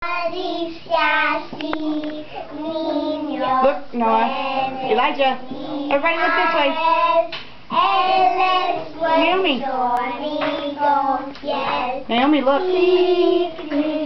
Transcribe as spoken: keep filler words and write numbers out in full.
Look, Noah. Elijah. Everybody look this way. Naomi. Naomi, look.